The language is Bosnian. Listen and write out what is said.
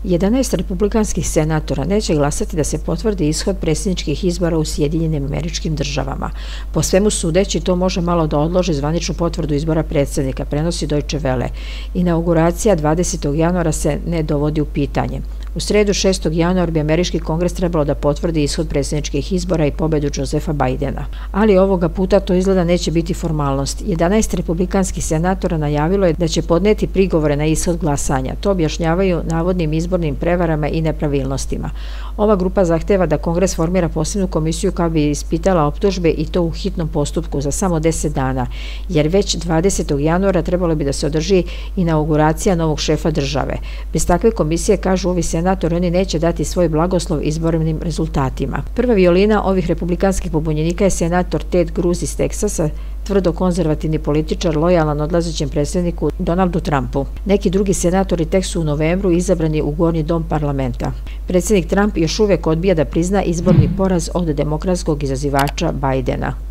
11 republikanskih senatora neće glasati da se potvrdi ishod predsjedničkih izbora u Sjedinjenim Američkim Državama. Po svemu sudeći, to može malo da odloži zvaničnu potvrdu izbora predsjednika, prenosi Deutsche Welle. Inauguracija 20. januara se ne dovodi u pitanje. U sredu 6. januara bi Američki kongres trebalo da potvrdi ishod predsjedničkih izbora i pobedu Josepha Bidena. Ali ovoga puta to izgleda neće biti formalnost. 11 republikanskih senatora najavilo je da će podneti prigovore na ishod glasanja. To objašnjavaju navodnim izbornim prevarama i nepravilnostima. Ova grupa zahteva da kongres formira posebnu komisiju koja bi ispitala optužbe i to u hitnom postupku za samo 10 dana, jer već 20. januara trebalo bi da se održi inauguracija novog šefa države. Bez takve komisije, kažu ovi senatori, oni neće dati svoj blagoslov izbornim rezultatima. Prva violina ovih republikanskih pobunjenika je senator Ted Cruz iz Teksasa, tvrdo konzervativni političar, lojalan odlazećem predsjedniku Donaldu Trumpu. Neki drugi senatori tek su u novembru izabrani u Gornji dom parlamenta. Predsjednik Trump još uvijek odbija da prizna izborni poraz od demokratskog izazivača Bidena.